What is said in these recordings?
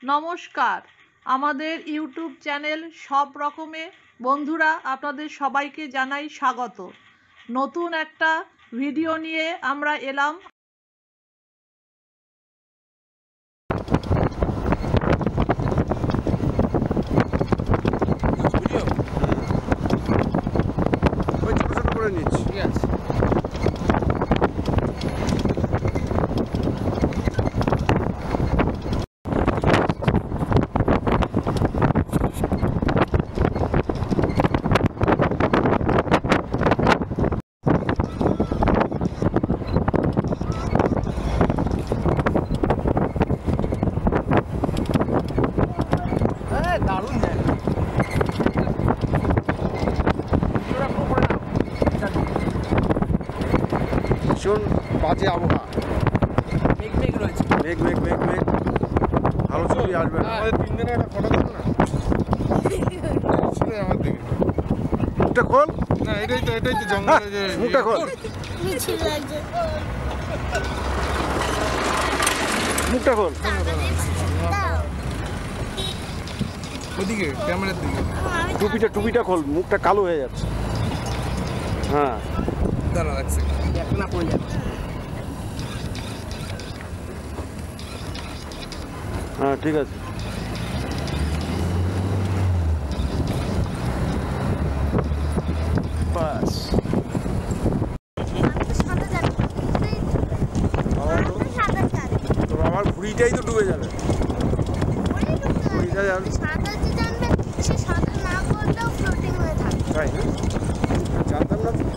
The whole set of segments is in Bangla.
নমস্কার, আমাদের ইউটিউব চ্যানেল সব রকমের বন্ধুরা আপনাদের সবাইকে জানাই স্বাগত। নতুন একটা ভিডিও নিয়ে আমরা এলাম। ঠিক আছে। দারুণ জায়গা, ভীষণ বাজে আবহাওয়া, মেঘ মেঘ রয়েছে, মেঘ মেঘ মেঘ মেঘ, ভালো ছবি আসবে না। আমাদের 3 দিনের একটা ফটো তুলো না। আমার দিকে মুখটা খোল, না, এটাই তো জঙ্গলে যে মুখটা খোল, মুখটা খোল। ওদিকে ক্যামেরার দিকে। টুপিটা খোল, মুখটা কালো হয়ে যাচ্ছে। হ্যাঁ, দাঁড়া এক সেকেন্ড, এখন না পড়ে যাবে। হ্যাঁ ঠিক আছে। বাস তো আমার ভুঁড়িটাই তো ডুবে যাবে, ভুঁড়িটা যাবে। তাই না? জানতাম না তো।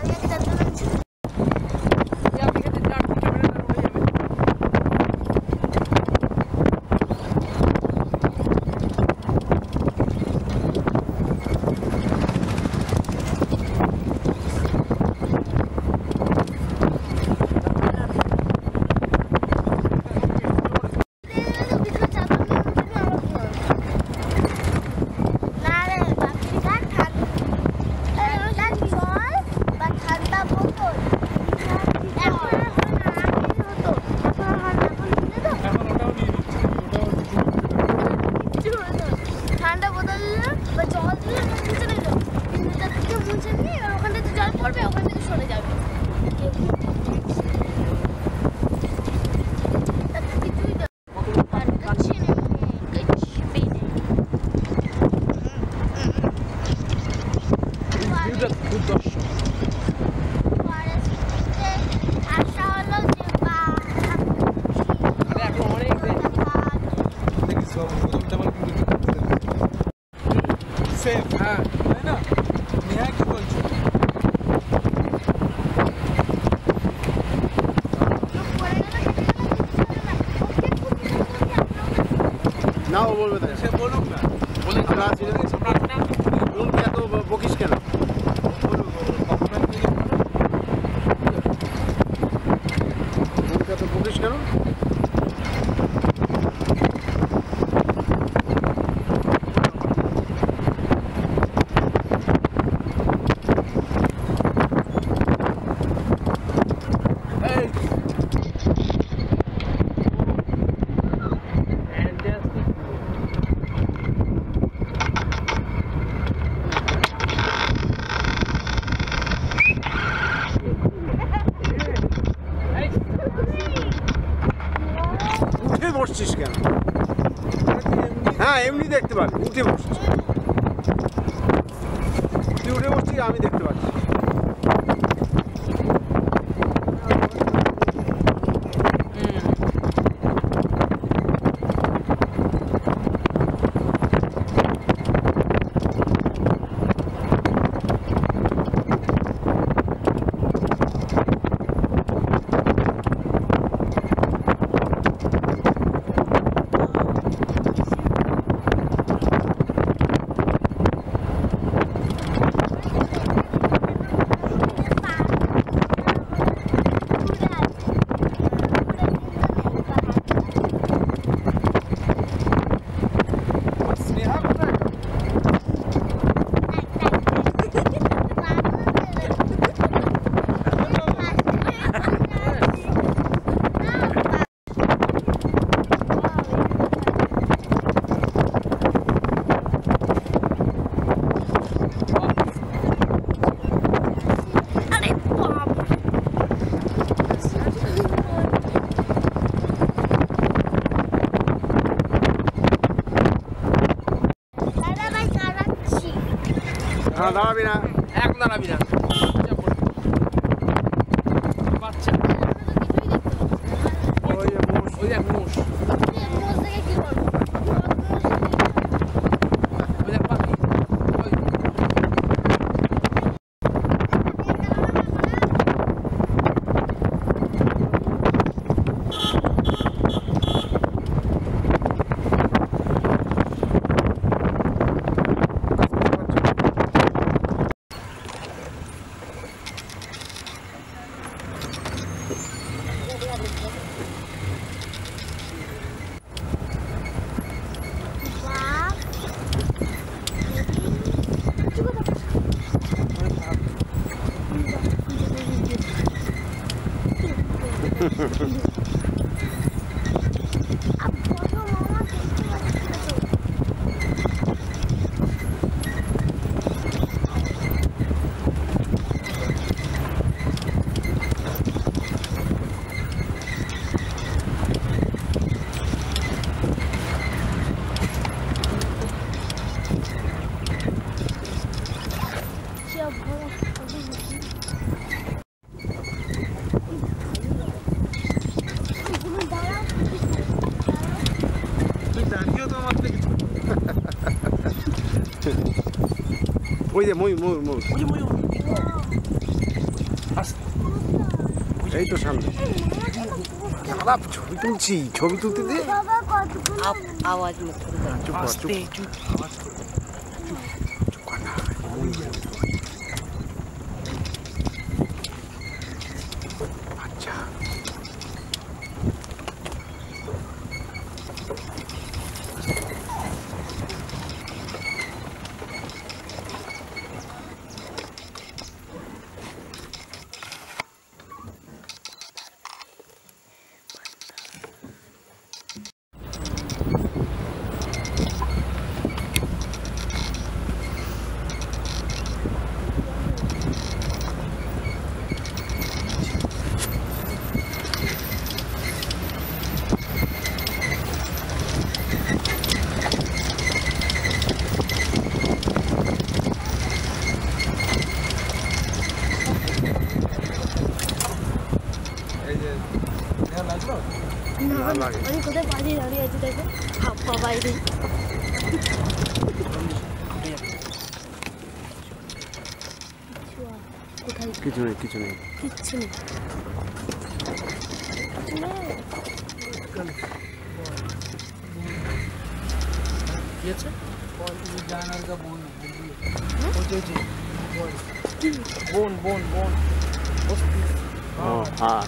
ঠান্ডা বোতল বা জল দিলে মুছে নিল, তিনটা থেকে মুছে নিয়ে ওখান থেকে জল পড়বে, ওখান থেকে সরে যাবে। হ্যাঁ, তাই না? নেহা কি বলছো? না, ও বলবে তাই। সে বলুক না, বলে আমরা আছি না। বলুন, এত বকিস কেন? এত বকিস কেন? উঠে বসছিস কেন? হ্যাঁ, এমনি দেখতে পাবি, উঠে বসছিস। তুই উঠে বসছিস, আমি দেখতে পাচ্ছি। না দাঁড়াবি না। এক দাঁড়াবি না। বাচ্চা ওই যে মোষ। ওই দেখ মোষ, মোষ থেকে কি করবো? ওই দেখ পাখি, ওই ওই যে ময়ূর ময়ূর ময়ূর। এই তো সামনে। দাদা ছবি তুলছি, ছবি তুলতে দে। বাবা কতক্ষণ आवाज मत करो চুপ কর, চুপ চুপ। কর না। আচ্ছা ভালো লাগে। আমি কোথায় পালিয়ে দাঁড়িয়ে আছি দেখো, হাপ্পা বাইরে। কোথায় কিছু নেই কিছু নেই। কিচ্ছু নেই। কি আছে? জানার का बोन बोन बोन बोन ও হ্যাঁ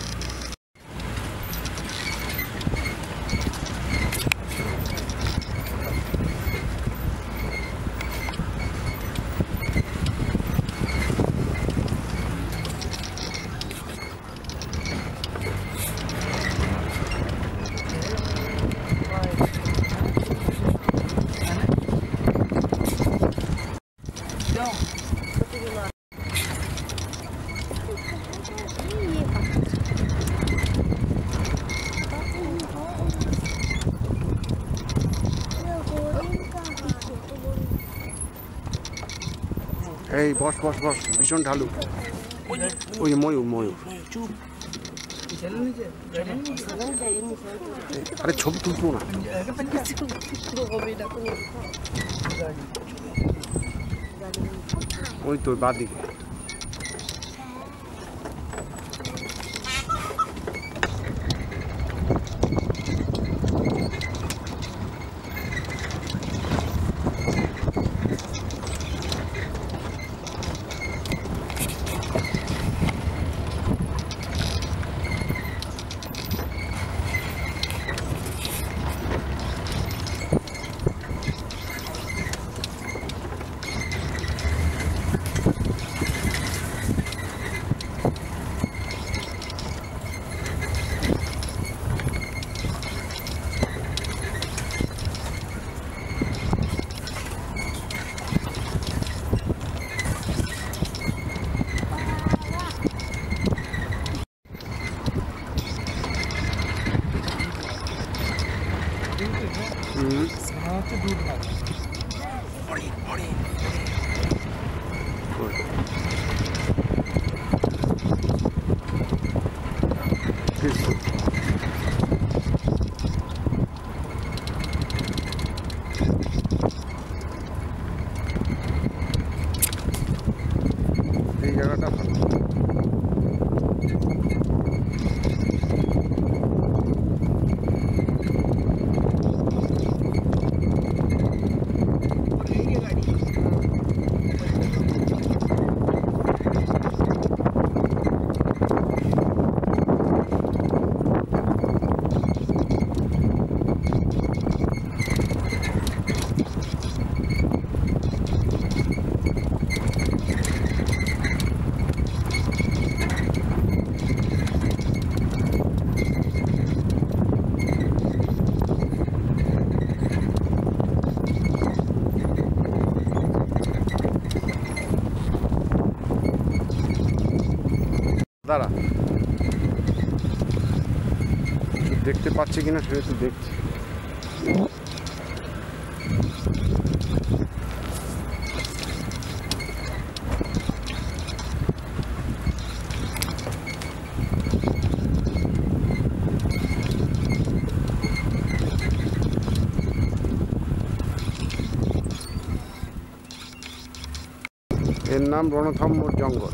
এই বস বস বস, ভীষণ ঢালু। ওই যে ময়ূর ময়ূর। চুপ। আরে ছবি তুলবো না। ওই তো বাদিকে। दूध এই জায়গাটা ভালো। দাঁড়া, দেখতে পাচ্ছি কিনা সেটা একটু দেখছি। এর নাম রণথম্বর জঙ্গল।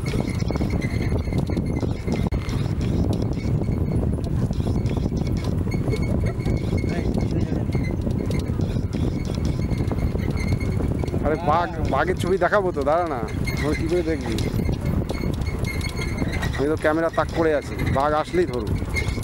আরে বাঘের ছবি দেখাবো তো, দাঁড়া না, তোর কী করে দেখবি? আমি তো ক্যামেরা তাক করে আছি, বাঘ আসলেই ধরবো।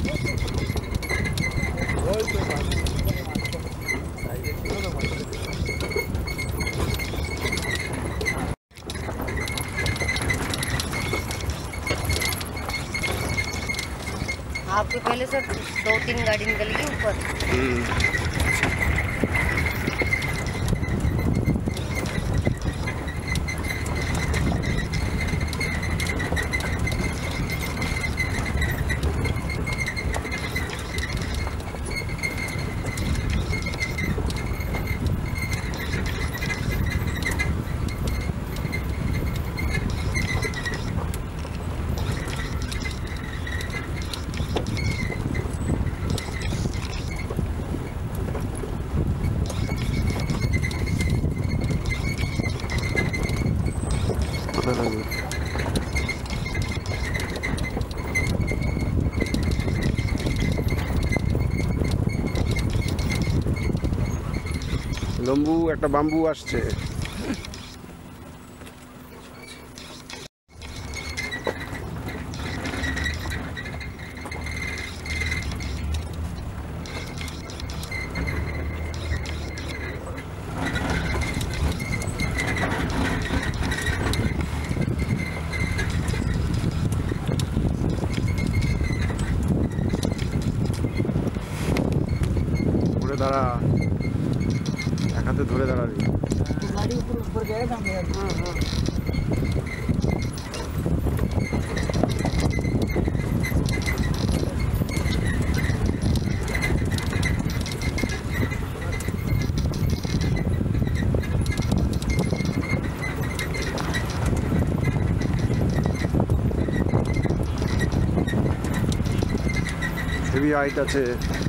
आपके पहले से 2-3 गाड़ी निकल गई ऊपर। লম্বু একটা বাম্বু আসছে। ঘুরে দাঁড়া, এক হাতে ধরে দাঁড়াবি। गाड़ी ऊपर जाएगा मेरा। हाँ हाँ হেভি হাইট আছে।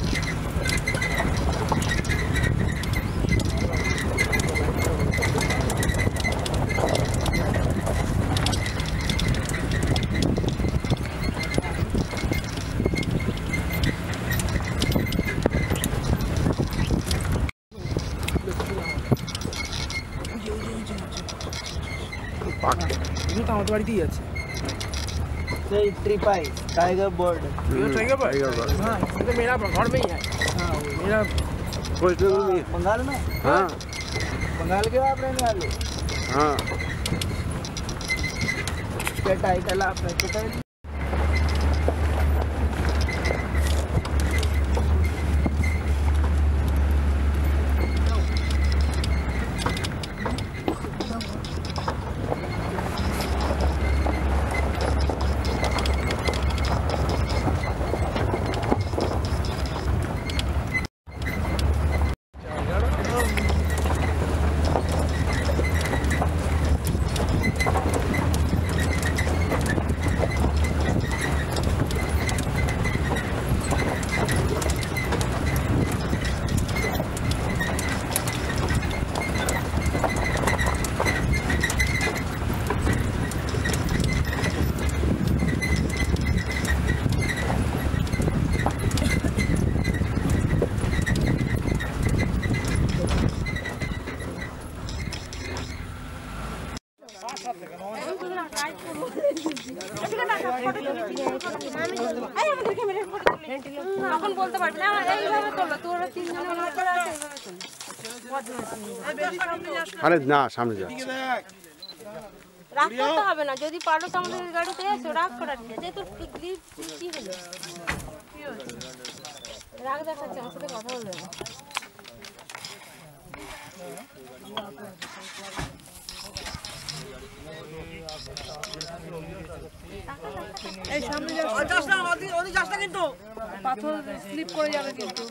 ये तो हमारे बाड़ी আছে সেই ट्रिपाई टाइगर बर्ड। ये टाइगर बर्ड। हाँ ये तो मेरा घर में ही है। हाँ मेरा बंगाल में। हाँ बंगाल के आप रहने वाले। हाँ क्या टाइटल आपका कितना? আরে না সামনে যাচ্ছে। রাগ করতে হবে না, যদি পারো তো আমাদের গাড়িতে এসো, রাগ করার কি আছে? তোর কি হলো? রাগ দেখাচ্ছে, আমার সাথে কথা বলবে না। এই সামনে যাস না, ওদিকে যাস না কিন্তু পাথর স্লিপ করে যাবে কিন্তু।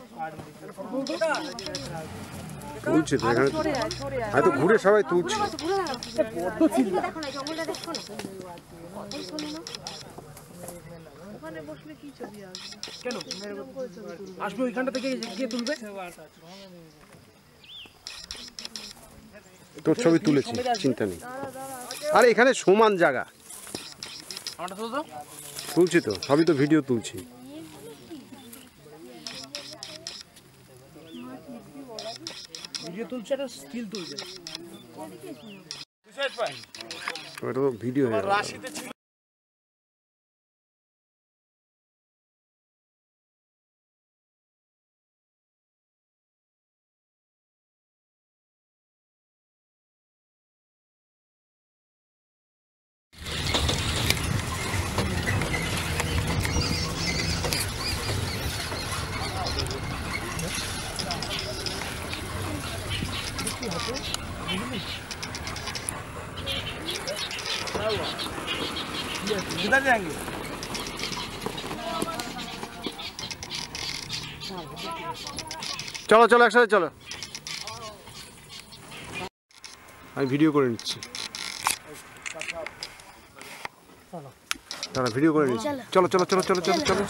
তুলছে তো এখানে, হয়তো ঘুরে সবাই তুলছে। দেখো না, জঙ্গলটা দেখো না। ওখানে বসলে কি ছবি আসবে? কেন আসবে? ওইখানটা থেকে কে তুলবে? তোর ছবি তুলেছি, চিন্তা নেই। আরে এখানে সমান জায়গা, আমারটা তো তো তুলছি তো, সবই তো ভিডিও তুলছি। ভিডিও তুলছে, একটা স্টিল তুলছে। ওটা তো ভিডিও হয়ে গেল। किधर जाएंगे? চলো চলো একসাথে চলো, আমি ভিডিও করে নিচ্ছি। দাঁড়া ভিডিও করে নিচ্ছি। চলো চলো চলো চলো চলো চলো।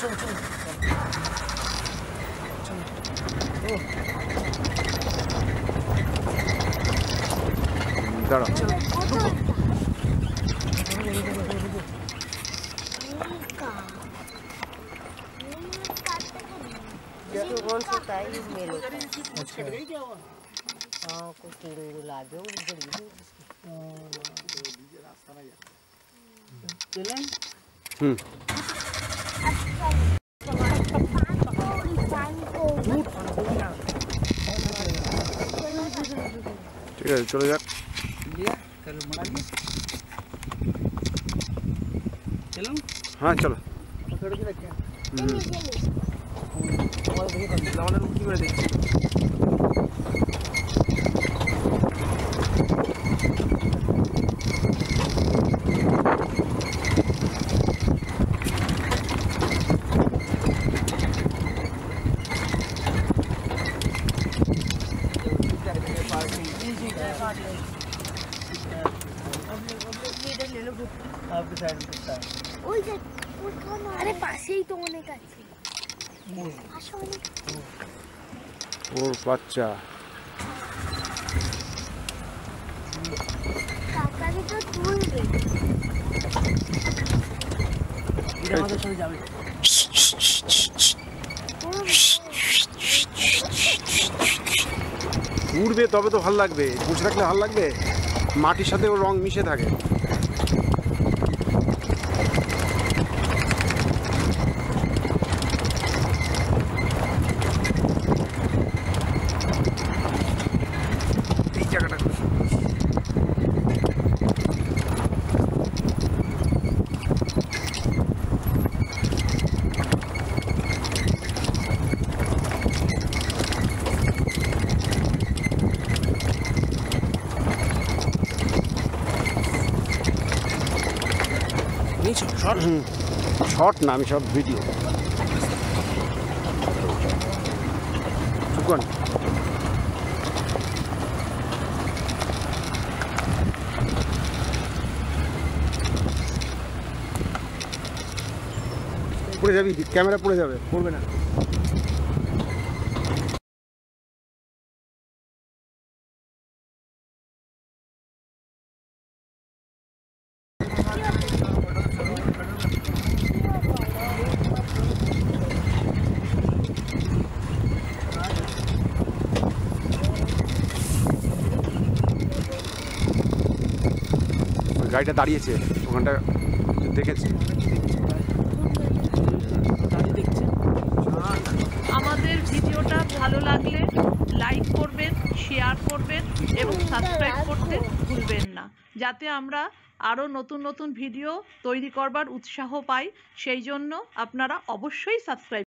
দাঁড়া कौन सा था ये मेरे हाँ कुछ कीड़े लागे वो হুম ঠিক আছে চলে যাক। হ্যাঁ চলো। আমাদের কি করে দেখছি? আরে পাশেই তো অনেক আছে। ওর বাচ্চা কাকাকে তো তুলবে। আমাদের সাথে যাবে। উড়বে তবে তো ভালো লাগবে, বসে থাকলে ভালো লাগবে? মাটির সাথে ওর রং মিশে থাকে। এই জায়গাটা শর্ট না, আমি সব ভিডিও। চুকন পড়ে যাবি, ক্যামেরা পড়ে যাবে। পড়বে না। গাড়িটা দাঁড়িয়েছে ওখানটা, দেখেছি। আমাদের ভিডিওটা ভালো লাগলে লাইক করবেন, শেয়ার শেয়ার করবেন এবং সাবস্ক্রাইব করতে ভুলবেন না, যাতে আমরা আরও নতুন নতুন ভিডিও তৈরি করবার উৎসাহ পাই। সেই জন্য আপনারা অবশ্যই সাবস্ক্রাইব